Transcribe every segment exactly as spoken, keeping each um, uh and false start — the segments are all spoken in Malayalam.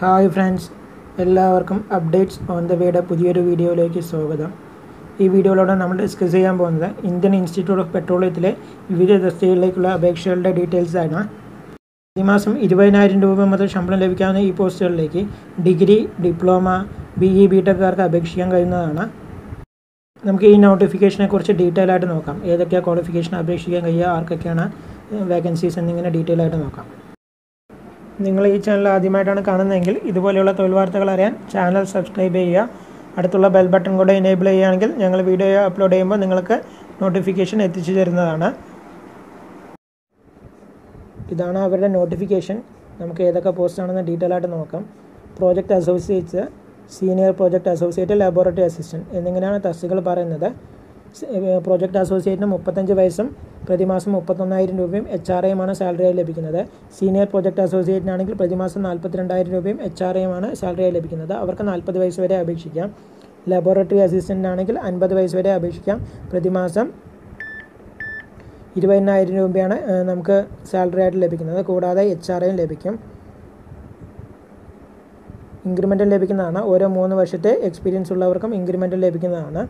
Hi friends, എല്ലാവർക്കും അപ്ഡേറ്റ്സ് ഓൺ ദ വേയുടെ പുതിയൊരു വീഡിയോയിലേക്ക് സ്വാഗതം. ഈ വീഡിയോയിലൂടെ നമ്മൾ ഡിസ്കസ് ചെയ്യാൻ പോകുന്നത് ഇന്ത്യൻ ഇൻസ്റ്റിറ്റ്യൂട്ട് ഓഫ് പെട്രോളിയത്തിലെ വിവിധ തസ്തികകളിലേക്കുള്ള അപേക്ഷകളുടെ ഡീറ്റെയിൽസ് ആണ്. ഈ മാസം ഇരുപതിനായിരം രൂപ മുതൽ ശമ്പളം ലഭിക്കാവുന്ന ഈ പോസ്റ്റുകളിലേക്ക് degree, diploma, B E B ടെക്കാർക്ക് അപേക്ഷിക്കാൻ കഴിയുന്നതാണ്. നമുക്ക് ഈ നോട്ടിഫിക്കേഷനെ കുറിച്ച് ഡീറ്റെയിൽ ആയിട്ട് നോക്കാം. ഏതൊക്കെയാണ് ക്വാളിഫിക്കേഷൻ അപേക്ഷിക്കാൻ കഴിയുക, ആർക്കൊക്കെയാണ് വേക്കൻസീസ് എന്നിങ്ങനെ ഡീറ്റെയിൽ ആയിട്ട് നോക്കാം. നിങ്ങൾ ഈ ചാനൽ ആദ്യമായിട്ടാണ് കാണുന്നതെങ്കിൽ ഇതുപോലെയുള്ള തൊഴിൽ വാർത്തകൾ അറിയാൻ ചാനൽ സബ്സ്ക്രൈബ് ചെയ്യുക. അടുത്തുള്ള ബെൽ ബട്ടൺ കൂടെ എനേബിൾ ചെയ്യുകയാണെങ്കിൽ ഞങ്ങൾ വീഡിയോ അപ്ലോഡ് ചെയ്യുമ്പോൾ നിങ്ങൾക്ക് നോട്ടിഫിക്കേഷൻ എത്തിച്ചു തരുന്നതാണ്. ഇതാണ് അവരുടെ നോട്ടിഫിക്കേഷൻ. നമുക്ക് ഏതൊക്കെ പോസ്റ്റാണെന്ന് ഡീറ്റെയിൽ ആയിട്ട് നോക്കാം. Project associates, senior project associate, laboratory assistant എന്നിങ്ങനെയാണ് തസ്തികകൾ പറയുന്നത്. പ്രോജക്റ്റ് അസോസിയേറ്റിന് മുപ്പത്തഞ്ച് വയസ്സും പ്രതിമാസം മുപ്പത്തൊന്നായിരം രൂപയും എച്ച് ആർ എയുമാണ് സാലറിയായി ലഭിക്കുന്നത്. സീനിയർ പ്രോജക്റ്റ് അസോസിയേറ്റിനാണെങ്കിൽ പ്രതിമാസം നാൽപ്പത്തിരണ്ടായിരം രൂപയും എച്ച് ആർ എയുമാണ് സാലറിയായി ലഭിക്കുന്നത്. അവർക്ക് നാൽപ്പത് വയസ്സ് വരെ അപേക്ഷിക്കാം. ലബോറട്ടറി അസിസ്റ്റൻ്റാണെങ്കിൽ അൻപത് വയസ്സ് വരെ അപേക്ഷിക്കാം. പ്രതിമാസം ഇരുപതിനായിരം രൂപയാണ് നമുക്ക് സാലറി ആയിട്ട് ലഭിക്കുന്നത്. കൂടാതെ എച്ച് ആർ എയും ലഭിക്കും. ഇൻക്രിമെൻറ്റും ലഭിക്കുന്നതാണ്. ഓരോ മൂന്ന് വർഷത്തെ എക്സ്പീരിയൻസ് ഉള്ളവർക്കും ഇൻക്രിമെൻറ്റും ലഭിക്കുന്നതാണ്.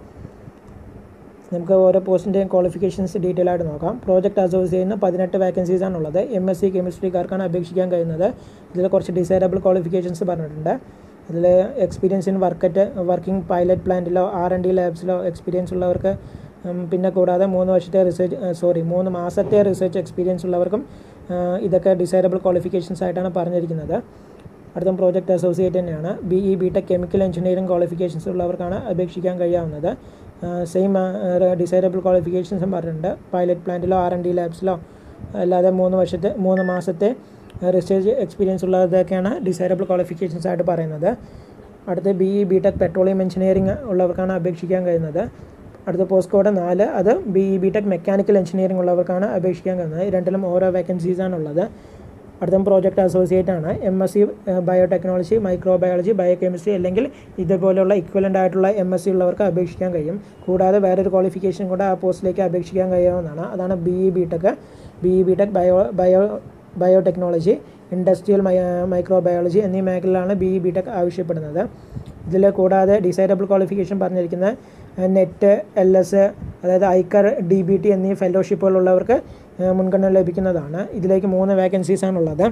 നമുക്ക് ഓരോ പോസ്റ്റിൻ്റെയും ക്വാളിഫിക്കേഷൻസ് ഡീറ്റെയിൽ ആയിട്ട് നോക്കാം. പ്രോജക്റ്റ് അസോസിയേറ്റിന് പതിനെട്ട് വേക്കൻസീസാണ് ഉള്ളത്. എം എസ് സി കെമിസ്ട്രിക്കാർക്കാണ് അപേക്ഷിക്കാൻ കഴിയുന്നത്. ഇതിൽ കുറച്ച് ഡിസൈറബിൾ ക്വാളിഫിക്കേഷൻസ് പറഞ്ഞിട്ടുണ്ട്. അതിൽ experience in worked working pilot പ്ലാന്റിലോ ആർ എൻ ഡി ലാബ്സിലോ എക്സ്പീരിയൻസ് ഉള്ളവർക്ക്, പിന്നെ കൂടാതെ മൂന്ന് വർഷത്തെ റിസർച്ച് സോറി മൂന്ന് മാസത്തെ റിസർച്ച് എക്സ്പീരിയൻസ് ഉള്ളവർക്കും ഇതൊക്കെ ഡിസൈറബിൾ ക്വാളിഫിക്കേഷൻസ് ആയിട്ടാണ് പറഞ്ഞിരിക്കുന്നത്. അടുത്ത പ്രോജക്റ്റ് അസോസിയേറ്റ് തന്നെയാണ്. B E B tech chemical engineering qualifications ഉള്ളവർക്കാണ് അപേക്ഷിക്കാൻ കഴിയാവുന്നത്. സെയിം ഡിസൈറബിൾ ക്വാളിഫിക്കേഷൻസും പറഞ്ഞിട്ടുണ്ട്. പൈലറ്റ് പ്ലാന്റിലോ ആർ എൻ ഡി ലാബ്സിലോ അല്ലാതെ മൂന്ന് വർഷത്തെ മൂന്ന് മാസത്തെ റിസർച്ച് എക്സ്പീരിയൻസ് ഉള്ളതൊക്കെയാണ് ഡിസൈറബിൾ ക്വാളിഫിക്കേഷൻസ് ആയിട്ട് പറയുന്നത്. അടുത്ത് B E B tech petroleum engineering ഉള്ളവർക്കാണ് അപേക്ഷിക്കാൻ കഴിയുന്നത്. അടുത്ത പോസ്റ്റ് കോഡ് നാല്, അത് B E B tech mechanical engineering ഉള്ളവർക്കാണ് അപേക്ഷിക്കാൻ കഴിയുന്നത്. രണ്ടിലും ഓരോ വേക്കൻസീസാണുള്ളത്. അടുത്ത പ്രോജക്റ്റ് അസോസിയേറ്റ് ആണ്. M S C biotechnology, microbiology, bio chemistry അല്ലെങ്കിൽ ഇതുപോലെയുള്ള ഇക്വലൻ്റ് ആയിട്ടുള്ള എം എസ് സി ഉള്ളവർക്ക് അപേക്ഷിക്കാൻ കഴിയും. കൂടാതെ വേറൊരു ക്വാളിഫിക്കേഷൻ കൂടെ ആ പോസ്റ്റിലേക്ക് അപേക്ഷിക്കാൻ കഴിയാവുന്നതാണ്. അതാണ് B E B tech B E B tech bio bio biotechnology, industrial microbiology എന്നീ മേഖലയിലാണ് ബി ഇ ബി ടെക് ആവശ്യപ്പെടുന്നത്. ഇതിൽ കൂടാതെ ഡിസൈറബിൾ ക്വാളിഫിക്കേഷൻ പറഞ്ഞിരിക്കുന്ന നെറ്റ്, എൽ എസ്, അതായത് ഐക്കർ, ഡി ബി ടി എന്നീ ഫെലോഷിപ്പുകളുള്ളവർക്ക് മുൻഗണന ലഭിക്കുന്നതാണ്. ഇതിലേക്ക് മൂന്ന് വേക്കൻസീസാണുള്ളത്.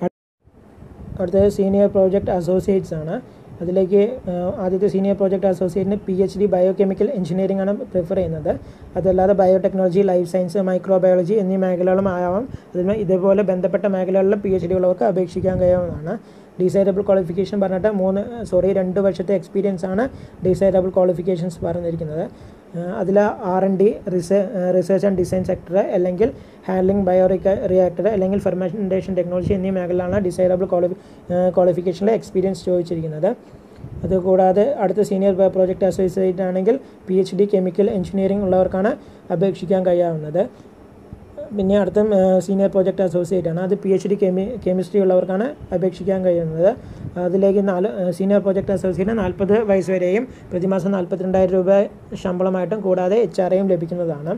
അടുത്തത് സീനിയർ പ്രോജക്റ്റ് അസോസിയേറ്റ്സ് ആണ്. അതിലേക്ക് ആദ്യത്തെ സീനിയർ പ്രോജക്റ്റ് അസോസിയേറ്റിന് P H D biochemical engineering ആണ് പ്രിഫർ ചെയ്യുന്നത്. അതല്ലാതെ ബയോടെക്നോളജി, ലൈഫ് സയൻസ്, മൈക്രോബയോളജി എന്നീ മേഖലകളും ആവാം. അതിന് ഇതേപോലെ ബന്ധപ്പെട്ട മേഖലകളിലെ പി എച്ച് ഡി ഉള്ളവർക്ക് അപേക്ഷിക്കാൻ കഴിയാവുന്നതാണ്. ഡിസൈറബിൾ ക്വാളിഫിക്കേഷൻ പറഞ്ഞിട്ട് മൂന്ന് സോറി രണ്ട് വർഷത്തെ എക്സ്പീരിയൻസ് ആണ് ഡിസൈറബിൾ ക്വാളിഫിക്കേഷൻസ് പറഞ്ഞിരിക്കുന്നത്. അതിൽ R N D, research and design sector അല്ലെങ്കിൽ ഹാൻഡ്ലിംഗ് ബയോ റിയാക്ടർ അല്ലെങ്കിൽ ഫെർമെൻറ്റേഷൻ ടെക്നോളജി എന്നീ മേഖലയിലാണ് ഡിസൈറബിൾ ക്വാളി ക്വാളിഫിക്കേഷനിലെ എക്സ്പീരിയൻസ് ചോദിച്ചിരിക്കുന്നത്. അതുകൂടാതെ അടുത്ത സീനിയർ പ്രോജക്റ്റ് അസോസിയേറ്റ് ആണെങ്കിൽ P H D chemical engineering ഉള്ളവർക്കാണ് അപേക്ഷിക്കാൻ കഴിയാവുന്നത്. പിന്നെ അടുത്ത സീനിയർ പ്രോജക്റ്റ് അസോസിയേറ്റ് ആണ്. അത് P H D chemi chemistry ഉള്ളവർക്കാണ് അപേക്ഷിക്കാൻ കഴിയുന്നത്. അതിലേക്ക് നാല് സീനിയർ പ്രോജക്റ്റ് അസോസിയേറ്റിന് നാൽപ്പത് വയസ്സ് വരെയും പ്രതിമാസം നാൽപ്പത്തിരണ്ടായിരം രൂപ ശമ്പളമായിട്ടും കൂടാതെ എച്ച് ആർ എയും ലഭിക്കുന്നതാണ്.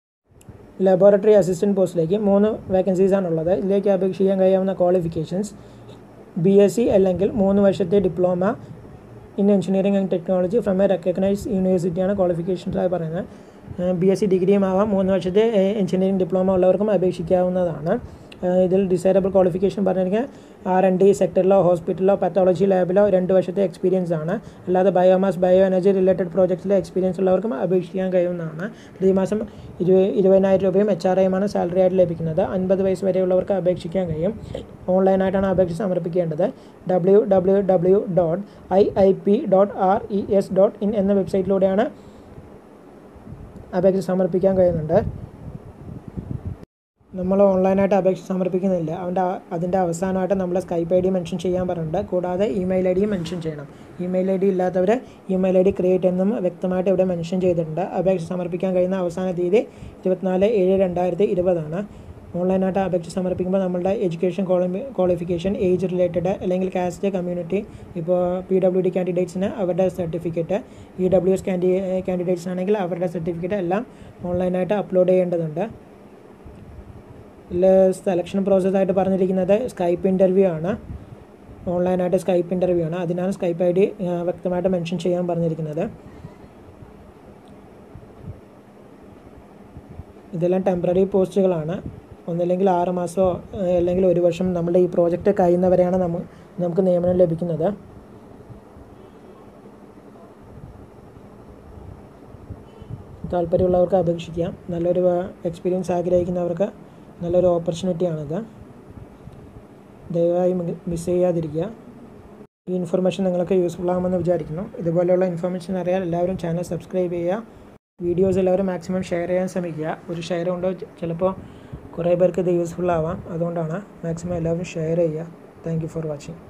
ലബോറട്ടറി അസിസ്റ്റൻറ്റ് പോസ്റ്റിലേക്ക് മൂന്ന് വേക്കൻസീസാണുള്ളത്. ഇതിലേക്ക് അപേക്ഷിക്കാൻ കഴിയാവുന്ന ക്വാളിഫിക്കേഷൻസ് ബി എസ് സി അല്ലെങ്കിൽ മൂന്ന് വർഷത്തെ diploma in engineering and technology from a recognised യൂണിവേഴ്സിറ്റിയാണ് ക്വാളിഫിക്കേഷൻസായി പറയുന്നത്. ബി എസ് സി ഡിഗ്രിയും ആവാം. മൂന്ന് വർഷത്തെ എഞ്ചിനീയറിംഗ് ഡിപ്ലോമ ഉള്ളവർക്കും അപേക്ഷിക്കാവുന്നതാണ്. ഇതിൽ ഡിസൈറബിൾ ക്വാളിഫിക്കേഷൻ പറഞ്ഞിരിക്കുന്നത് ആർ എൻ ഡി സെക്ടറിലോ ഹോസ്പിറ്റലിലോ പത്തോളജി ലാബിലോ രണ്ട് വർഷത്തെ എക്സ്പീരിയൻസ് ആണ്. അല്ലാതെ ബയോമാസ്, ബയോ എനർജി റിലേറ്റഡ് പ്രോജക്ട്സിലെ എക്സ്പീരിയൻസ് ഉള്ളവർക്കും അപേക്ഷിക്കാൻ കഴിയുന്നതാണ്. ഈ മാസം ഇരുപത് ഇരുപതിനായിരം രൂപയും എച്ച് ആർ ഐയുമാണ് സാലറി ആയിട്ട് ലഭിക്കുന്നത്. അൻപത് വയസ്സ് വരെയുള്ളവർക്ക് അപേക്ഷിക്കാൻ കഴിയും. ഓൺലൈനായിട്ടാണ് അപേക്ഷ സമർപ്പിക്കേണ്ടത്. W W W dot I I P dot R E S dot in എന്ന വെബ്സൈറ്റിലൂടെയാണ് അപേക്ഷ സമർപ്പിക്കാൻ കഴിയുന്നുണ്ട്. നമ്മൾ ഓൺലൈനായിട്ട് അപേക്ഷ സമർപ്പിക്കുന്നില്ല. അവൻ്റെ അതിൻ്റെ അവസാനമായിട്ട് നമ്മൾ സ്കൈപ്പ് ഐ ഡി മെൻഷൻ ചെയ്യാൻ പറഞ്ഞിട്ടുണ്ട്. കൂടാതെ ഇമെയിൽ ഐ ഡിയും മെൻഷൻ ചെയ്യണം. ഇമെയിൽ ഐ ഡി ഇല്ലാത്തവർ ഇമെയിൽ ഐ ഡി ക്രിയേറ്റ് എന്നും വ്യക്തമായിട്ട് ഇവിടെ മെൻഷൻ ചെയ്തിട്ടുണ്ട്. അപേക്ഷ സമർപ്പിക്കാൻ കഴിയുന്ന അവസാന തീയതി ഇരുപത്തിനാല് ഏഴ് രണ്ടായിരത്തി ഇരുപതാണ്. ഓൺലൈനായിട്ട് അപേക്ഷ സമർപ്പിക്കുമ്പോൾ നമ്മളുടെ education quali qualification age related അല്ലെങ്കിൽ കാസ്റ്റ്, കമ്മ്യൂണിറ്റി, ഇപ്പോൾ പി ഡബ്ല്യു ഡി കാൻഡിഡേറ്റ്സിന് അവരുടെ certificate, E W S candi candidates ആണെങ്കിൽ അവരുടെ സർട്ടിഫിക്കറ്റ് എല്ലാം ഓൺലൈനായിട്ട് അപ്ലോഡ് ചെയ്യേണ്ടതുണ്ട്. ഇതിൽ സെലക്ഷൻ പ്രോസസ്സായിട്ട് പറഞ്ഞിരിക്കുന്നത് സ്കൈപ്പ് ഇൻ്റർവ്യൂ ആണ്. ഓൺലൈനായിട്ട് സ്കൈപ്പ് ഇൻ്റർവ്യൂ ആണ്. അതിനാണ് സ്കൈപ്പ് ഐ ഡി വ്യക്തമായിട്ട് മെൻഷൻ ചെയ്യാൻ പറഞ്ഞിരിക്കുന്നത്. ഇതെല്ലാം ടെമ്പററി പോസ്റ്റുകളാണ്. ഒന്നില്ലെങ്കിൽ ആറ് മാസമോ അല്ലെങ്കിൽ ഒരു വർഷം നമ്മുടെ ഈ പ്രോജക്റ്റ് കഴിയുന്നവരെയാണ് നമ്മ നമുക്ക് നിയമനം ലഭിക്കുന്നത്. താല്പര്യമുള്ളവർക്ക് അപേക്ഷിക്കാം. നല്ലൊരു എക്സ്പീരിയൻസ് ആഗ്രഹിക്കുന്നവർക്ക് നല്ലൊരു ഓപ്പർച്യൂണിറ്റിയാണിത്. ദയവായി മിസ് ചെയ്യാതിരിക്കുക. ഈ ഇൻഫർമേഷൻ നിങ്ങൾക്ക് യൂസ്ഫുൾ ആകുമെന്ന് വിചാരിക്കുന്നു. ഇതുപോലെയുള്ള ഇൻഫർമേഷൻ അറിയാൻ എല്ലാവരും ചാനൽ സബ്സ്ക്രൈബ് ചെയ്യുക. വീഡിയോസ് എല്ലാവരും മാക്സിമം ഷെയർ ചെയ്യാൻ ശ്രമിക്കുക. ഒരു ഷെയർ കൊണ്ട് ചിലപ്പോൾ കുറേ പേർക്ക് ഇത് യൂസ്ഫുൾ ആവാം. അതുകൊണ്ടാണ് മാക്സിമം എല്ലാവരും ഷെയർ ചെയ്യുക. Thank you for watching.